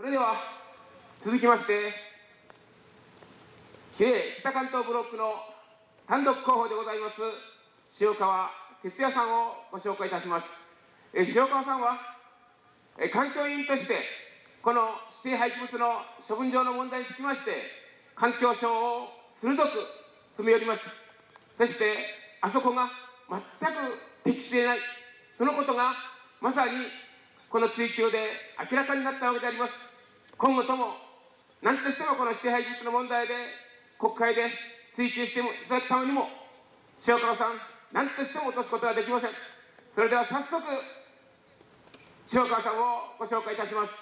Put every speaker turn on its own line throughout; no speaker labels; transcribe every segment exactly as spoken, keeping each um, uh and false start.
れでは続きまして、比例北関東ブロックの単独候補でございます塩川哲也さんをご紹介いたします。え塩川さんはえ環境委員として、この指定廃棄物の処分場の問題につきまして、環境省を鋭く詰め寄りました。そして、あそこが全く適していない、そのことがまさにこの追及で明らかになったわけであります。今後とも、何としてもこの指定廃棄物の問題で、国会で追及していただくためにも、塩川さん、何としても落とすことはできません。それでは早速、塩川さんをご紹介いたします。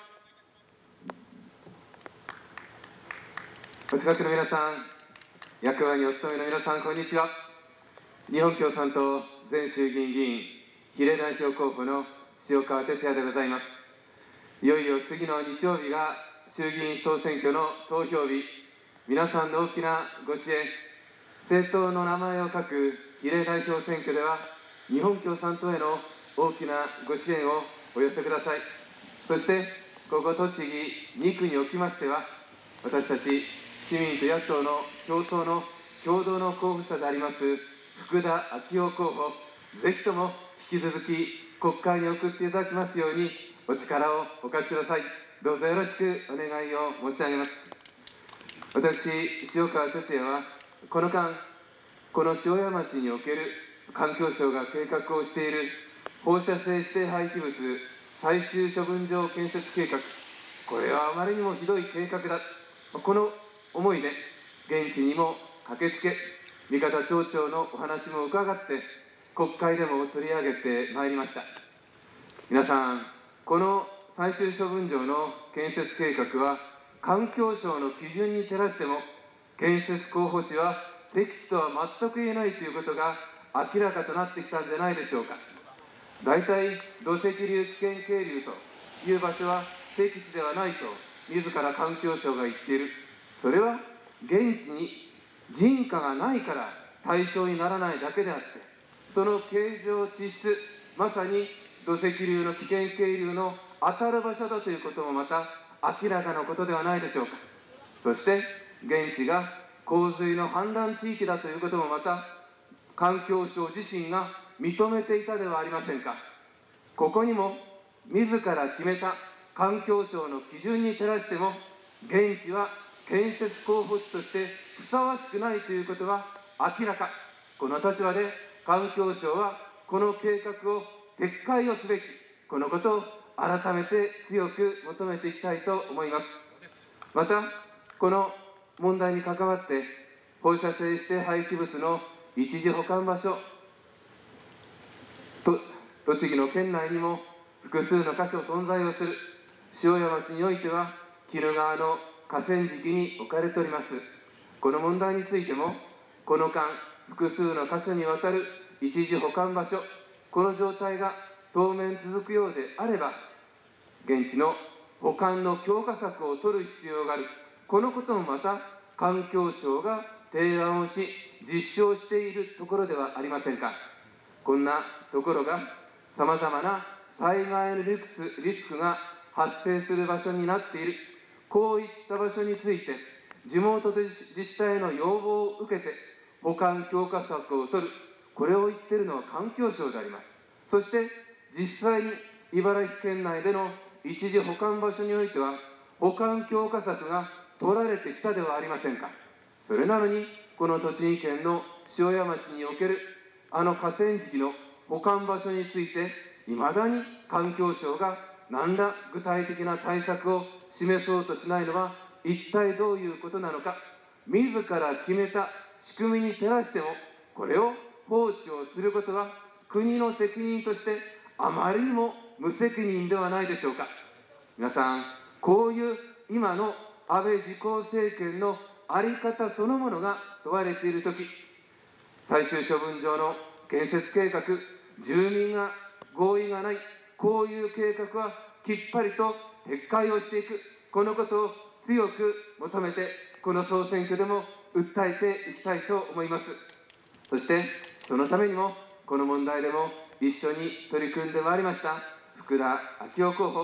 お近くの皆さん、役場にお勤めの皆さん、こんにちは。日本共産党前衆議院議員、比例代表候補の塩川哲也でございます。いよいよ次の日曜日が衆議院総選挙の投票日、皆さんの大きなご支援、政党の名前を書く比例代表選挙では、日本共産党への大きなご支援をお寄せください。そして、ここ栃木に区におきましては、私たち市民と野党の共闘の共同の候補者であります福田昭夫候補、ぜひとも引き続き国会に送っていただきますようにお力をお貸しください。どうぞよろしくお願いを申し上げます。私、塩川哲也は、この間、この塩谷町における環境省が計画をしている放射性指定廃棄物最終処分場建設計画、これはあまりにもひどい計画だ、この思いで現地にも駆けつけ、三方町長のお話も伺って、国会でも取り上げてまいりました。皆さん、この最終処分場の建設計画は、環境省の基準に照らしても、建設候補地は適地とは全く言えないということが明らかとなってきたんじゃないでしょうか。大体、土石流危険渓流という場所は適地ではないと、自ら環境省が言っている。それは現地に人家がないから対象にならないだけであって、その形状地質、まさに土石流の危険渓流の当たる場所だということもまた明らかなことではないでしょうか。そして現地が洪水の氾濫地域だということもまた環境省自身が認めていたではありませんか。ここにも自ら決めた環境省の基準に照らしても、現地は建設候補地としてふさわしくないということは明らか。この立場で環境省はこの計画を撤回をすべき、このことを改めて強く求めていきたいと思います。また、この問題に関わって放射性指定廃棄物の一時保管場所、と栃木の県内にも複数の箇所存在をする塩谷町においては、鬼怒川の河川敷に置かれております。この問題についても、この間、複数の箇所にわたる一時保管場所、この状態が当面続くようであれば、現地の保管の強化策を取る必要がある。このこともまた、環境省が提案をし、実証しているところではありませんか。こんなところが、さまざまな災害のリスク、リスクが発生する場所になっている。こういった場所について、地元自治体の要望を受けて、保管強化策を取る、これを言っているのは環境省であります。そして、実際に茨城県内での一時保管場所においては、保管強化策が取られてきたではありませんか。それなのに、この栃木県の塩谷町におけるあの河川敷の保管場所について、いまだに環境省が何ら具体的な対策を示そうとしないのは、一体どういうことなのか。自ら決めた仕組みに照らしても、これを放置をすることは、国の責任としてあまりにも無責任ではないでしょうか。皆さん、こういう今の安倍自公政権の在り方そのものが問われているとき、最終処分場の建設計画、住民が合意がない、こういう計画はきっぱりと撤回をしていく、このことを強く求めて、この総選挙でも訴えていきたいと思います。そして、そのためにも、この問題でも一緒に取り組んでまいりました福田昭夫候補、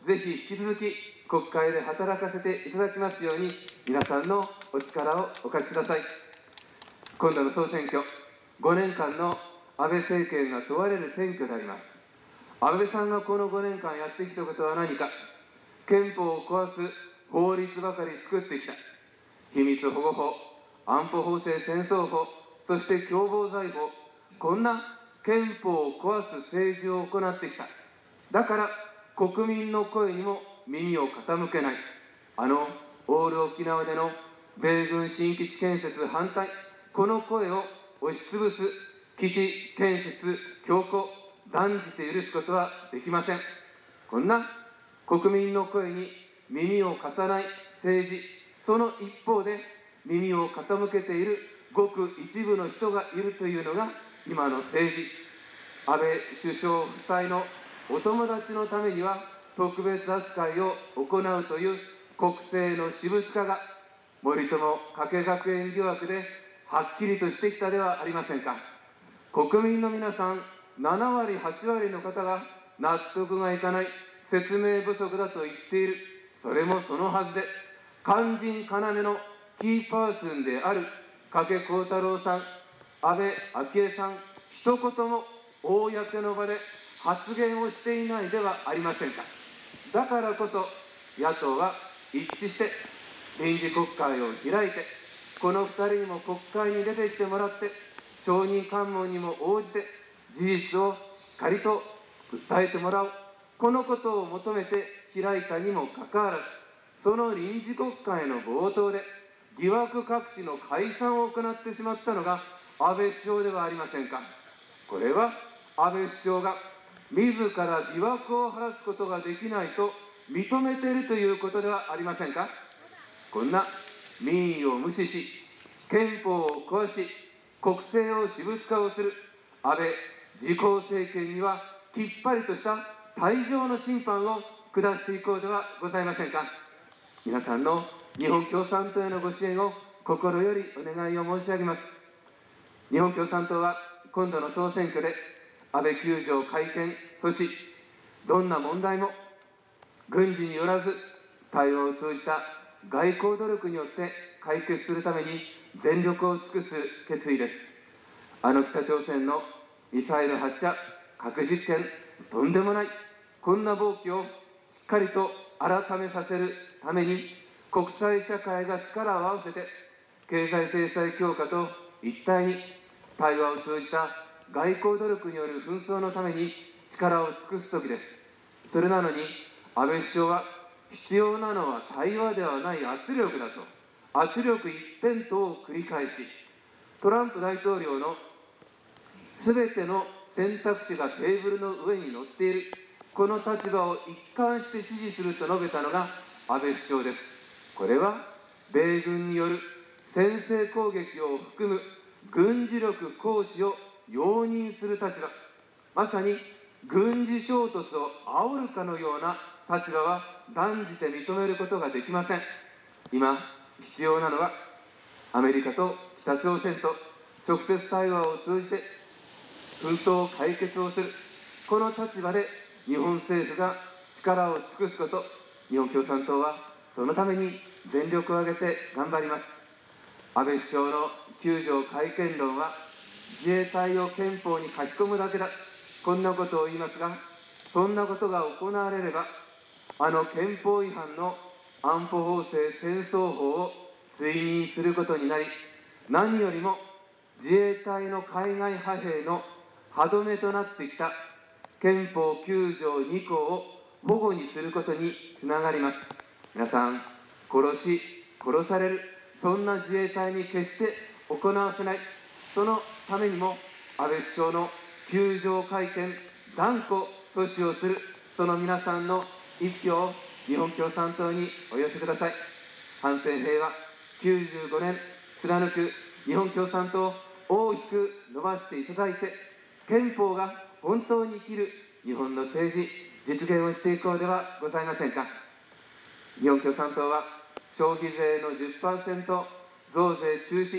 ぜひ引き続き国会で働かせていただきますように、皆さんのお力をお貸しください。今度の総選挙、ごねんかんの安倍政権が問われる選挙であります。安倍さんがこのごねんかんやってきたことは何か。憲法を壊す法律ばかり作ってきた。秘密保護法、安保法制戦争法、そして共謀罪法、こんな憲法を壊す政治を行ってきた。だから国民の声にも耳を傾けない。あのオール沖縄での米軍新基地建設反対、この声を押しつぶす基地建設強行、断じて許すことはできません。こんな国民の声に耳を貸さない政治、その一方で耳を傾けているごく一部の人がいるというのが今の政治。安倍首相夫妻のお友達のためには特別扱いを行うという国政の私物化が森友加計学園疑惑ではっきりとしてきたではありませんか。国民の皆さんななわりはちわりの方が納得がいかない、説明不足だと言っている。それもそのはずで、肝心要のキーパーソンである加計幸太郎さん、安倍昭恵さん、一言も公の場で発言をしていないではありませんか。だからこそ野党は一致して臨時国会を開いて、このふたりにも国会に出てきてもらって、証人喚問にも応じて事実をしっかりと訴えてもらう、このことを求めて開いたにもかかわらず、その臨時国会の冒頭で疑惑隠しの解散を行ってしまったのが安倍首相ではありませんか。これは安倍首相が自ら疑惑を晴らすことができないと認めているということではありませんか。こんな民意を無視し、憲法を壊し、国政を私物化をする安倍自公政権にはきっぱりとした退場の審判を下していこうではございませんか。皆さんの日本共産党へのご支援を心よりお願いを申し上げます。日本共産党は今度の総選挙で安倍救助改憲阻止、どんな問題も軍事によらず対話を通じた外交努力によって解決するために全力を尽くす決意です。あの北朝鮮のミサイル発射、核実験、とんでもない、こんな暴挙をしっかりと改めさせるために、国際社会が力を合わせて、経済制裁強化と一体に対話を通じた外交努力による紛争のために力を尽くすときです。それなのに、安倍首相は、必要なのは対話ではない圧力だと、圧力一辺倒を繰り返し、トランプ大統領のすべての選択肢がテーブルの上に乗っている、この立場を一貫して支持すると述べたのが安倍首相です。これは、米軍による先制攻撃を含む軍事力行使を容認する立場、まさに軍事衝突を煽るかのような立場は断じて認めることができません。今、必要なのは、アメリカと北朝鮮と直接対話を通じて、紛争解決をする、この立場で日本政府が力を尽くすこと、日本共産党はそのために全力を挙げて頑張ります。安倍首相のきゅう条改憲論は、自衛隊を憲法に書き込むだけだ、こんなことを言いますが、そんなことが行われれば、あの憲法違反の安保法制戦争法を追認することになり、何よりも自衛隊の海外派兵の歯止めとなってきた憲法きゅう条に項を保護にすることにつながります。皆さん、殺し、殺される、そんな自衛隊に決して行わせない、そのためにも安倍首相のきゅう条改憲断固阻止をする、その皆さんの一票を日本共産党にお寄せください。反戦平和きゅうじゅうごねん貫く日本共産党を大きく伸ばしていただいて、憲法が本当に生きる日本の政治実現をしていこうではございませんか。日本共産党は消費税の じゅっパーセント 増税中止、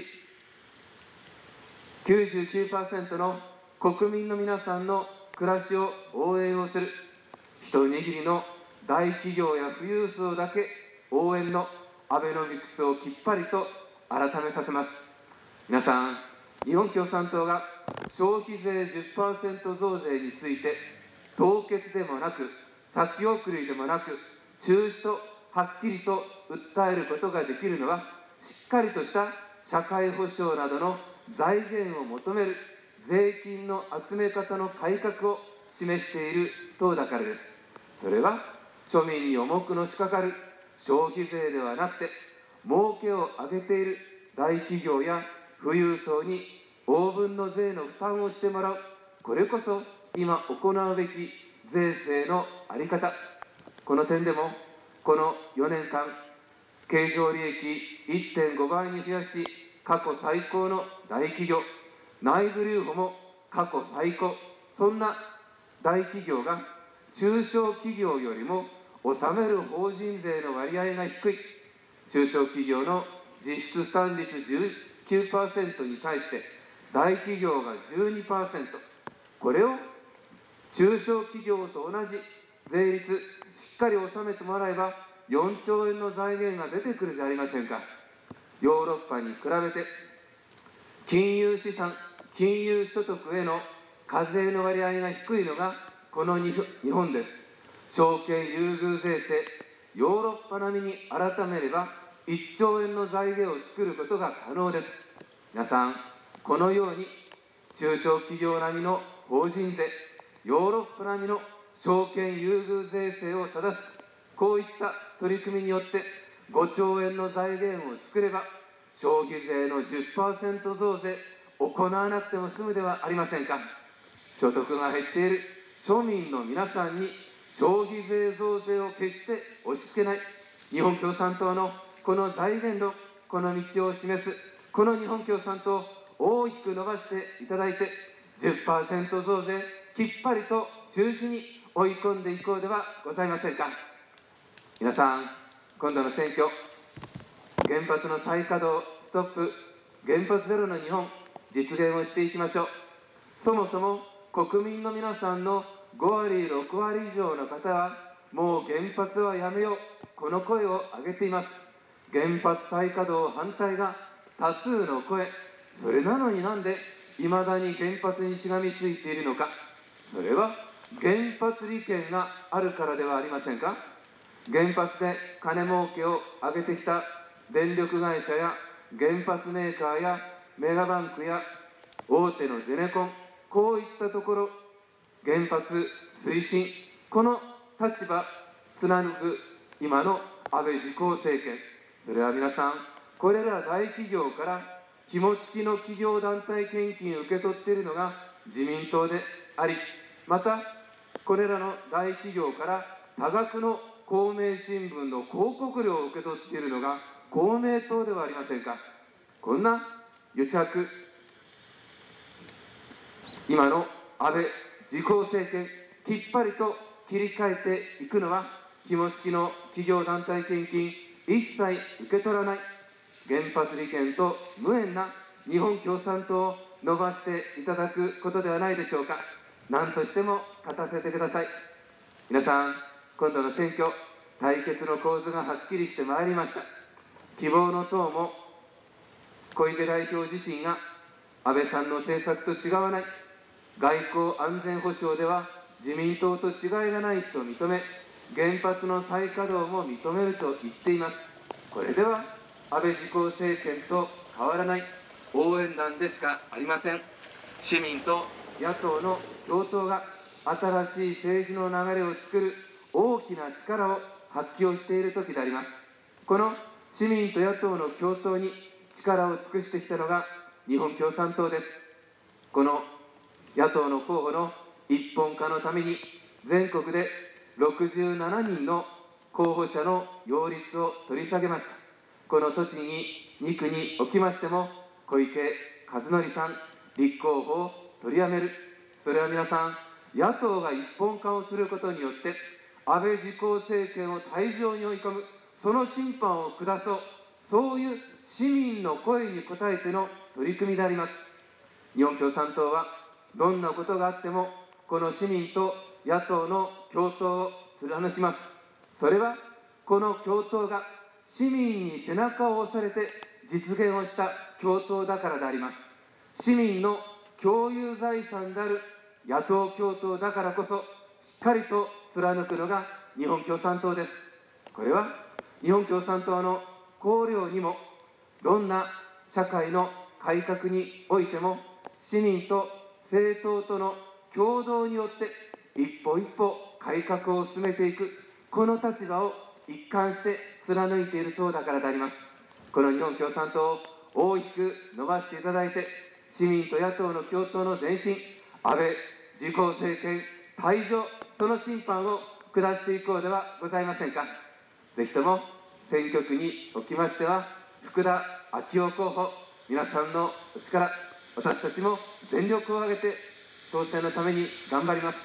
きゅうじゅうきゅうパーセント の国民の皆さんの暮らしを応援をする、一握りの大企業や富裕層だけ応援のアベノミクスをきっぱりと改めさせます。皆さん、日本共産党が消費税 じゅっパーセント 増税について、凍結でもなく、先送りでもなく、中止とはっきりと訴えることができるのは、しっかりとした社会保障などの財源を求める税金の集め方の改革を示している党だからです。それは、庶民に重くのしかかる消費税ではなくて、儲けを上げている大企業や富裕層に応分の税の負担をしてもらう、これこそ今行うべき税制の在り方。この点でも、このよねんかん、経常利益 いってんご 倍に増やし、過去最高の大企業、内部留保も過去最高、そんな大企業が中小企業よりも納める法人税の割合が低い、中小企業の実質負担率 じゅうきゅうパーセント に対して大企業が じゅうにパーセント、これを中小企業と同じ税率しっかり納めてもらえばよんちょうえんの財源が出てくるじゃありませんか。ヨーロッパに比べて金融資産、金融所得への課税の割合が低いのがこの日本です。証券優遇税制、ヨーロッパ並みに改めればいっちょうえんの財源を作ることが可能です。皆さん、このように中小企業並みの法人税、ヨーロッパ並みの証券優遇税制を正す、こういった取り組みによってごちょうえんの財源を作れば、消費税の じゅっパーセント 増税行わなくても済むではありませんか。所得が減っている庶民の皆さんに消費税増税を決して押し付けない、日本共産党のこの財源論、この道を示す、この日本共産党を大きく伸ばしていただいて、じゅっパーセント 増税、きっぱりと中止に追い込んでいこうではございませんか。皆さん、今度の選挙、原発の再稼働、ストップ、原発ゼロの日本、実現をしていきましょう。そもそも国民の皆さんのごわり、ろくわり以上の方は、もう原発はやめよう、この声を上げています。原発再稼働反対が多数の声、それなのになんで、いまだに原発にしがみついているのか。それは原発利権があるからではありませんか。原発で金儲けを上げてきた電力会社や原発メーカーやメガバンクや大手のゼネコン、こういったところ、原発推進、この立場貫く今の安倍自公政権、それは皆さん、これら大企業から紐付きの企業団体献金を受け取っているのが自民党であり、またこれらの大企業から多額の公明新聞の広告料を受け取っているのが公明党ではありませんか。こんな癒着、今の安倍自公政権、きっぱりと切り替えていくのは、紐付きの企業団体献金、一切受け取らない、原発利権と無縁な日本共産党を伸ばしていただくことではないでしょうか。何としても勝たせてください。皆さん、今度の選挙、対決の構図がはっきりしてまいりました。希望の党も小池代表自身が安倍さんの政策と違わない、外交安全保障では自民党と違いがないと認め、原発の再稼働も認めると言っています。これでは安倍自公政権と変わらない応援団でしかありません。市民と野党の共闘が新しい政治の流れを作る大きな力を発揮をしている時であります。この市民と野党の共闘に力を尽くしてきたのが日本共産党です。この野党の候補の一本化のために、全国でろくじゅうななにんの候補者の擁立を取り下げました。この栃木にくにおきましても、小池和典さん、立候補を取りやめる。それは皆さん、野党が一本化をすることによって、安倍自公政権を退場に追い込む、その審判を下そう、そういう市民の声に応えての取り組みであります。日本共産党は、どんなことがあっても、この市民と野党の共闘を貫きます。 それはこの共闘が市民に背中を押されて実現をした共闘だからであります。市民の共有財産である野党共闘だからこそ、しっかりと貫くのが日本共産党です。これは日本共産党の綱領にも、どんな社会の改革においても市民と政党との共同によって一歩一歩改革を進めていく、この立場を一貫して貫いている党だからであります。この日本共産党を大きく伸ばしていただいて、市民と野党の共闘の前進、安倍自公政権退場、その審判を下していこうではございませんか。ぜひとも選挙区におきましては、福田昭夫候補、皆さんのお力、私たちも全力を挙げて当選のために頑張ります。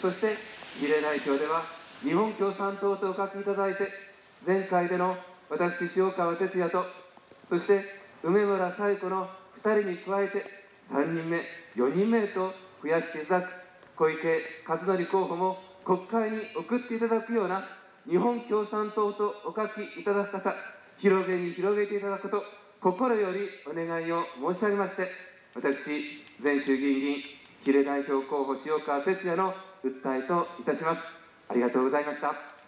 そして比例代表では日本共産党とお書きいただいて、前回での私塩川鉄也と、そして梅村彩子のふたりに加えてさんにんめ、よにんめと増やしていただく、小池和典候補も国会に送っていただくような日本共産党とお書きいただく方、広げに広げていただくこと、心よりお願いを申し上げまして、私、前衆議院議員、比例代表候補塩川鉄也の訴えといたします。ありがとうございました。